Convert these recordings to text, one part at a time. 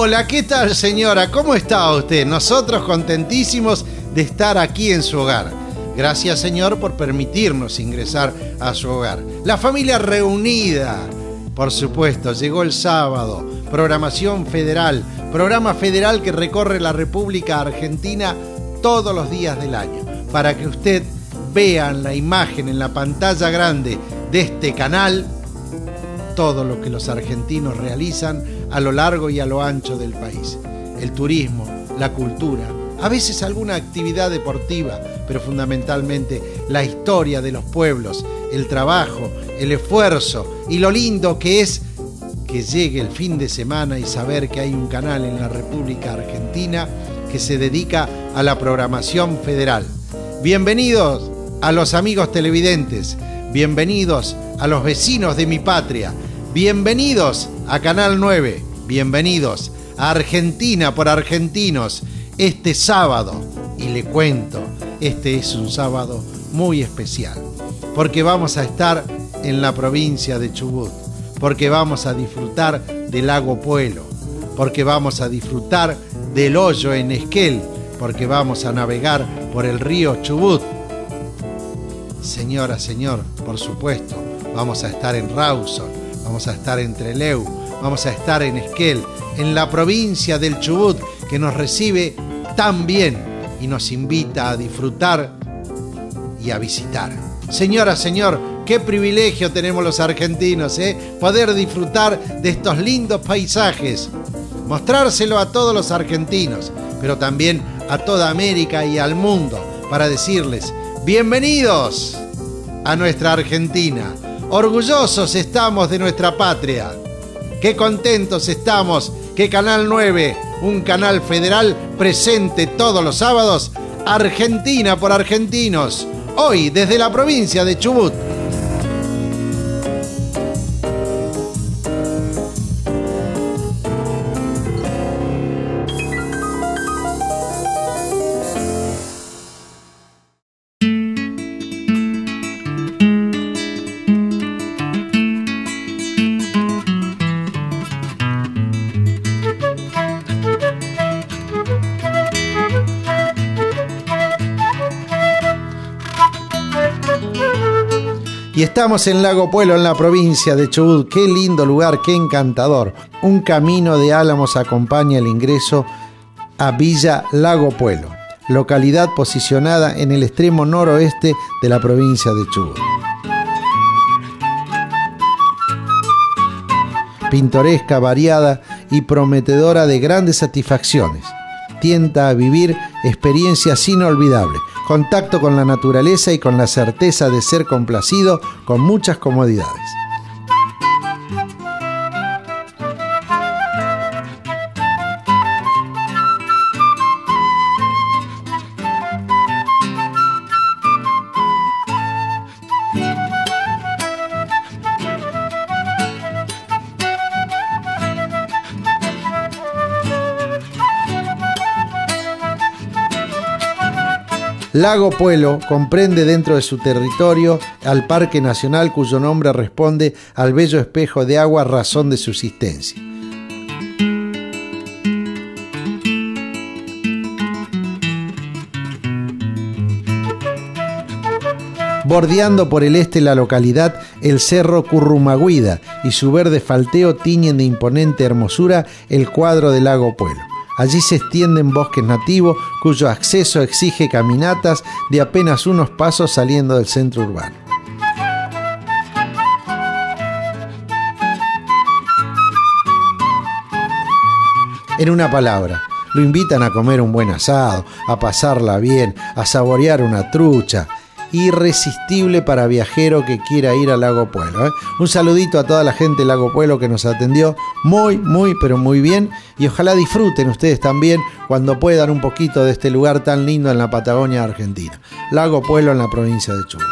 Hola, ¿qué tal, señora? ¿Cómo está usted? Nosotros contentísimos de estar aquí en su hogar. Gracias, señor, por permitirnos ingresar a su hogar. La familia reunida, por supuesto, llegó el sábado. Programación federal, programa federal que recorre la República Argentina todos los días del año, para que usted vea en la imagen, en la pantalla grande de este canal, todo lo que los argentinos realizan a lo largo y a lo ancho del país. El turismo, la cultura, a veces alguna actividad deportiva, pero fundamentalmente la historia de los pueblos, el trabajo, el esfuerzo y lo lindo que es que llegue el fin de semana y saber que hay un canal en la República Argentina que se dedica a la programación federal. Bienvenidos a los amigos televidentes, bienvenidos a los vecinos de mi patria, bienvenidos a Canal 9, bienvenidos a Argentina por Argentinos este sábado. Y le cuento, este es un sábado muy especial, porque vamos a estar en la provincia de Chubut, porque vamos a disfrutar del lago Puelo, porque vamos a disfrutar del hoyo en Esquel, porque vamos a navegar por el río Chubut. Señora, señor, por supuesto, vamos a estar en Rawson, vamos a estar en Trelew, vamos a estar en Esquel, en la provincia del Chubut, que nos recibe tan bien y nos invita a disfrutar y a visitar. Señora, señor, qué privilegio tenemos los argentinos, poder disfrutar de estos lindos paisajes, mostrárselo a todos los argentinos, pero también a toda América y al mundo, para decirles: bienvenidos a nuestra Argentina. Orgullosos estamos de nuestra patria. Qué contentos estamos que Canal 9, un canal federal, presente todos los sábados Argentina por Argentinos. Hoy desde la provincia de Chubut. Y estamos en Lago Puelo, en la provincia de Chubut. Qué lindo lugar, qué encantador. Un camino de álamos acompaña el ingreso a Villa Lago Puelo, localidad posicionada en el extremo noroeste de la provincia de Chubut. Pintoresca, variada y prometedora de grandes satisfacciones. Tienta a vivir experiencias inolvidables. Contacto con la naturaleza y con la certeza de ser complacido con muchas comodidades. Lago Puelo comprende dentro de su territorio al Parque Nacional, cuyo nombre responde al bello espejo de agua, razón de su existencia. Bordeando por el este la localidad, el cerro Currumaguida y su verde falteo tiñen de imponente hermosura el cuadro del Lago Puelo. Allí se extienden bosques nativos cuyo acceso exige caminatas de apenas unos pasos saliendo del centro urbano. En una palabra, lo invitan a comer un buen asado, a pasarla bien, a saborear una trucha. Irresistible para viajero que quiera ir al Lago Puelo. Un saludito a toda la gente del Lago Puelo que nos atendió pero muy bien, y ojalá disfruten ustedes también cuando puedan un poquito de este lugar tan lindo en la Patagonia Argentina. Lago Puelo en la provincia de Chubut.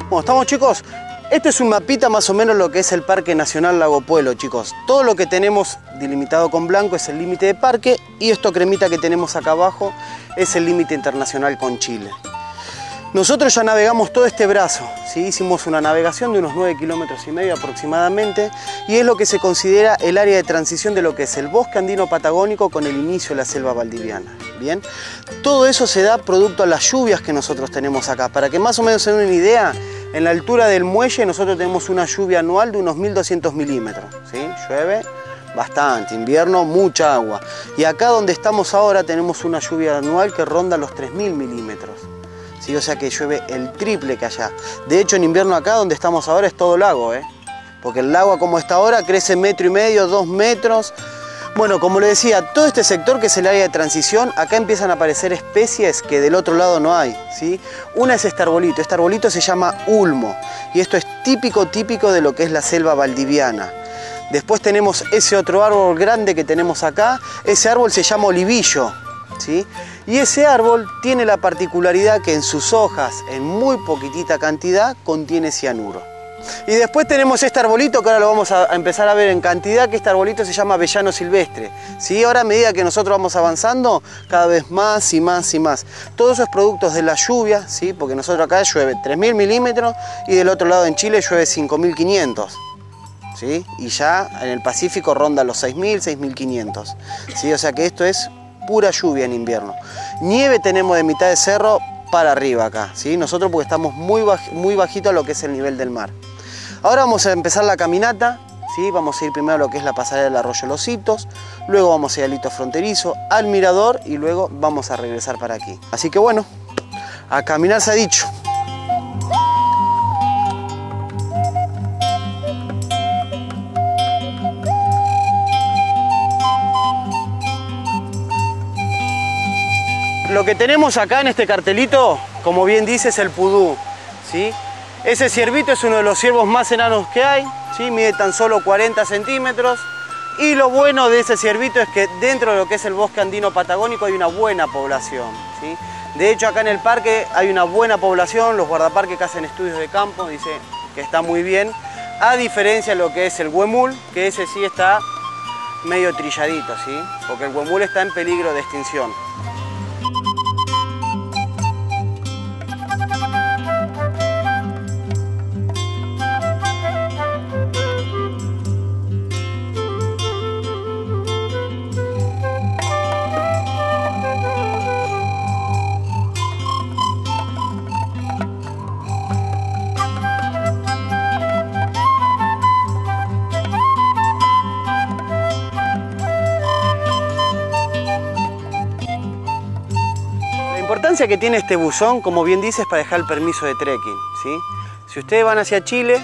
Bueno, ¿estamos, chicos? Este es un mapita más o menos lo que es el Parque Nacional Lago Puelo, chicos. Todo lo que tenemos delimitado con blanco es el límite de parque y esto cremita que tenemos acá abajo es el límite internacional con Chile. Nosotros ya navegamos todo este brazo, ¿sí? Hicimos una navegación de unos 9,5 kilómetros aproximadamente y es lo que se considera el área de transición de lo que es el bosque andino patagónico con el inicio de la selva valdiviana. Bien, todo eso se da producto a las lluvias que nosotros tenemos acá. Para que más o menos se den una idea, en la altura del muelle nosotros tenemos una lluvia anual de unos 1.200 milímetros, ¿sí? Llueve bastante, invierno mucha agua. Y acá donde estamos ahora tenemos una lluvia anual que ronda los 3.000 milímetros. ¿Sí? O sea que llueve el triple que allá. De hecho en invierno acá donde estamos ahora es todo lago, porque el lago como está ahora crece 1,5 metros, 2 metros. Bueno, como les decía, todo este sector que es el área de transición, acá empiezan a aparecer especies que del otro lado no hay, ¿sí? Una es este arbolito se llama ulmo y esto es típico de lo que es la selva valdiviana. Después tenemos ese otro árbol grande que tenemos acá, ese árbol se llama olivillo, ¿sí? Y ese árbol tiene la particularidad que en sus hojas, en muy poquitita cantidad, contiene cianuro. Y después tenemos este arbolito que ahora lo vamos a empezar a ver en cantidad, que este arbolito se llama avellano silvestre, ¿sí? Ahora a medida que nosotros vamos avanzando, cada vez más y más y más. Todo eso es productos de la lluvia, ¿sí? Porque nosotros acá llueve 3.000 milímetros y del otro lado en Chile llueve 5.500. ¿Sí? Y ya en el Pacífico ronda los 6.000, 6.500. ¿Sí? O sea que esto es pura lluvia en invierno. Nieve tenemos de mitad de cerro para arriba acá, ¿sí? Nosotros porque estamos muy bajito a lo que es el nivel del mar. Ahora vamos a empezar la caminata, ¿sí? Vamos a ir primero a lo que es la pasarela del arroyo Los Hitos, luego vamos a ir al hito fronterizo, al mirador y luego vamos a regresar para aquí. Así que bueno, a caminar se ha dicho. Lo que tenemos acá en este cartelito, como bien dice, es el pudú, ¿sí? Ese ciervito es uno de los ciervos más enanos que hay, ¿sí? Mide tan solo 40 centímetros. Y lo bueno de ese ciervito es que dentro de lo que es el bosque andino patagónico hay una buena población, ¿sí? De hecho, acá en el parque hay una buena población, los guardaparques que hacen estudios de campo, dice que está muy bien. A diferencia de lo que es el huemul, que ese sí está medio trilladito, ¿sí? Porque el huemul está en peligro de extinción. La importancia que tiene este buzón, como bien dice, es para dejar el permiso de trekking, ¿sí? Si ustedes van hacia Chile,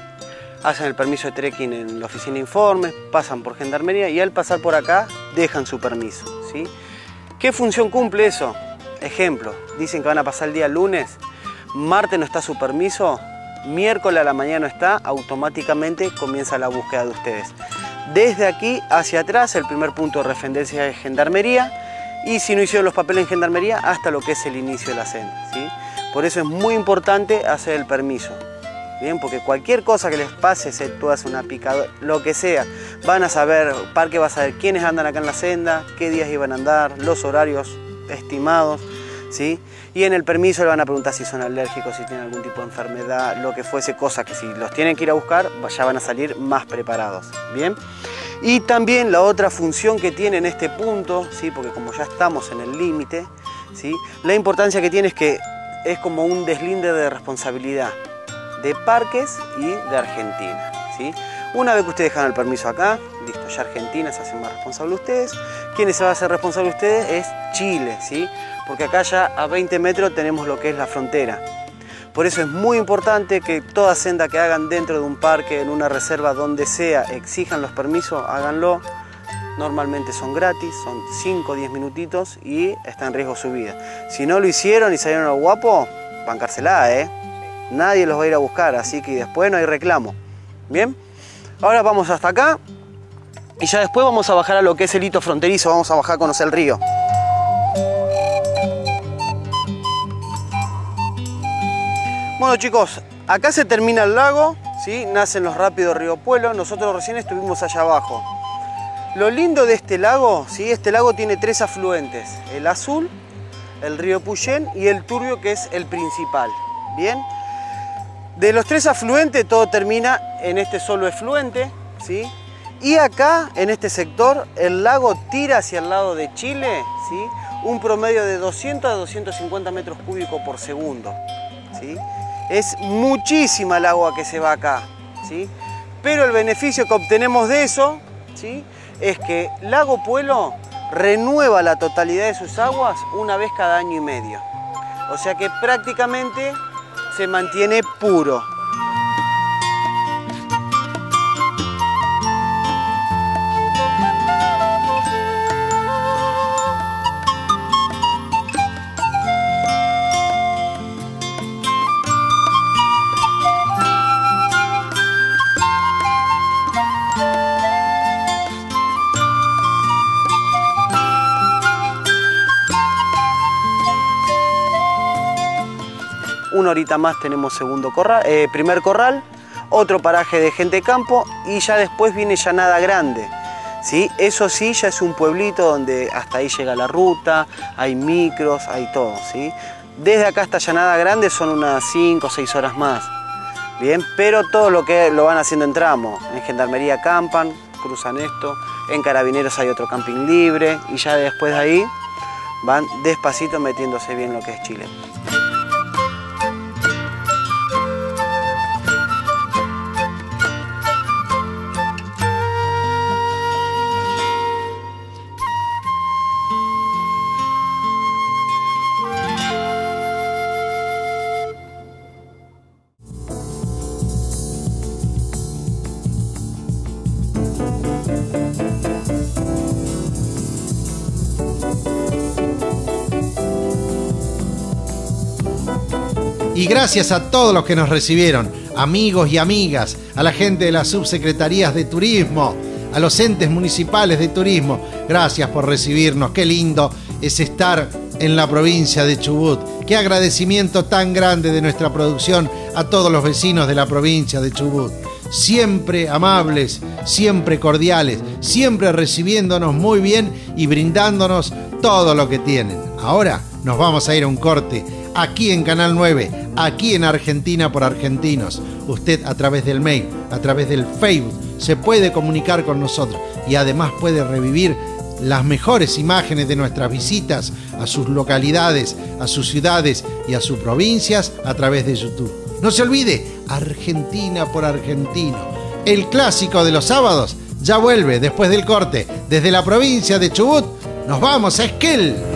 hacen el permiso de trekking en la oficina de informes, pasan por Gendarmería y al pasar por acá dejan su permiso, ¿sí? ¿Qué función cumple eso? Ejemplo, dicen que van a pasar el día lunes, martes no está su permiso, miércoles a la mañana no está, automáticamente comienza la búsqueda de ustedes. Desde aquí hacia atrás, el primer punto de referencia es Gendarmería, y si no hicieron los papeles en Gendarmería, hasta lo que es el inicio de la senda, ¿sí? Por eso es muy importante hacer el permiso, ¿bien? Porque cualquier cosa que les pase, se tú haces una picadora, lo que sea, van a saber, Parque va a saber quiénes andan acá en la senda, qué días iban a andar, los horarios estimados, ¿sí? Y en el permiso le van a preguntar si son alérgicos, si tienen algún tipo de enfermedad, lo que fuese, cosa que si los tienen que ir a buscar, ya van a salir más preparados, ¿bien? Y también la otra función que tiene en este punto, ¿sí? Porque como ya estamos en el límite, ¿sí? La importancia que tiene es que es como un deslinde de responsabilidad de Parques y de Argentina, ¿sí? Una vez que ustedes dejan el permiso acá, listo, ya Argentina se hace más responsable de ustedes. ¿Quiénes se va a hacer responsable de ustedes? Es Chile, ¿sí? Porque acá ya a 20 metros tenemos lo que es la frontera. Por eso es muy importante que toda senda que hagan dentro de un parque, en una reserva, donde sea, exijan los permisos, háganlo. Normalmente son gratis, son 5 o 10 minutitos y está en riesgo su vida. Si no lo hicieron y salieron a lo guapo, bancársela, ¿eh? Nadie los va a ir a buscar, así que después no hay reclamo. ¿Bien? Ahora vamos hasta acá y ya después vamos a bajar a lo que es el hito fronterizo, vamos a bajar a conocer el río. Bueno chicos, Acá se termina el lago, ¿sí? Nacen los rápidos Río Puelo, nosotros recién estuvimos allá abajo. Lo lindo de este lago, ¿sí? Este lago tiene 3 afluentes, el Azul, el río Puyén y el Turbio, que es el principal. Bien, de los 3 afluentes todo termina en este solo efluente, ¿sí? Y acá, en este sector, el lago tira hacia el lado de Chile, ¿sí? Un promedio de 200 a 250 metros cúbicos por segundo, ¿sí? Es muchísima el agua que se va acá, ¿sí? Pero el beneficio que obtenemos de eso, ¿sí? Es que Lago Puelo renueva la totalidad de sus aguas una vez cada año y medio. O sea que prácticamente se mantiene puro. Una horita más tenemos primer corral, otro paraje de gente de campo y ya después viene Llanada Grande, ¿sí? Eso sí, ya es un pueblito donde hasta ahí llega la ruta, hay micros, hay todo, ¿sí? Desde acá hasta Llanada Grande son unas 5 o 6 horas más, ¿bien? Pero todo lo que lo van haciendo en tramo. En Gendarmería acampan, cruzan esto, en Carabineros hay otro camping libre y ya después de ahí van despacito metiéndose bien lo que es Chile. Y gracias a todos los que nos recibieron, amigos y amigas, a la gente de las subsecretarías de turismo, a los entes municipales de turismo. Gracias por recibirnos, qué lindo es estar en la provincia de Chubut. Qué agradecimiento tan grande de nuestra producción a todos los vecinos de la provincia de Chubut. Siempre amables, siempre cordiales, siempre recibiéndonos muy bien y brindándonos todo lo que tienen. Ahora nos vamos a ir a un corte aquí en Canal 9, aquí en Argentina por Argentinos. Usted a través del mail, a través del Facebook, se puede comunicar con nosotros y además puede revivir las mejores imágenes de nuestras visitas a sus localidades, a sus ciudades y a sus provincias a través de YouTube. No se olvide, Argentina por Argentino. El clásico de los sábados ya vuelve después del corte. Desde la provincia de Chubut, nos vamos a Esquel.